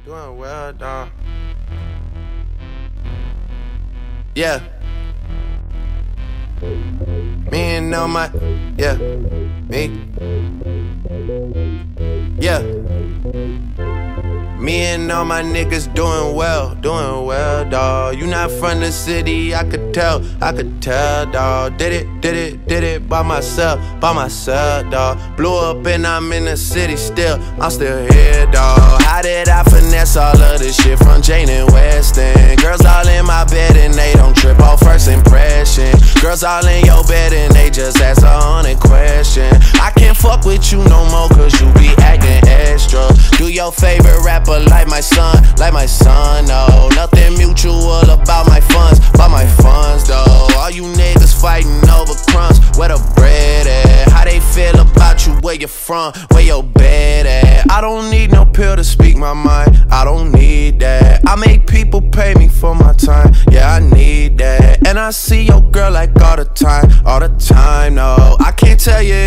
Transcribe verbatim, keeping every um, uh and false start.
Doing well, dawg. Yeah. Me and all my, yeah, me. Yeah. Me and all my niggas doing well, doing well, dawg. You not from the city, I could tell, I could tell, dawg. Did it, did it, did it by myself, by myself, dawg. Blew up and I'm in the city still, I'm still here, dawg. How did I finesse all of this shit from Jane and Weston? Girls all in my bed and they don't trip off first impression. Girls all in your bed and they just ask a hundred question. I can't fuck with you no more cause you be acting extra. Do your favorite rapper like my son, like my son, no. Nothing mutual about my funds, about my funds, though. All you niggas fighting over crumbs, where the bread at? How they feel about you, where you from, where your bed at? I don't need no pill to speak my mind, I don't need that. I make people pay me for my time, yeah, I need that. And I see your girl like all the time, all the time, no. I can't tell you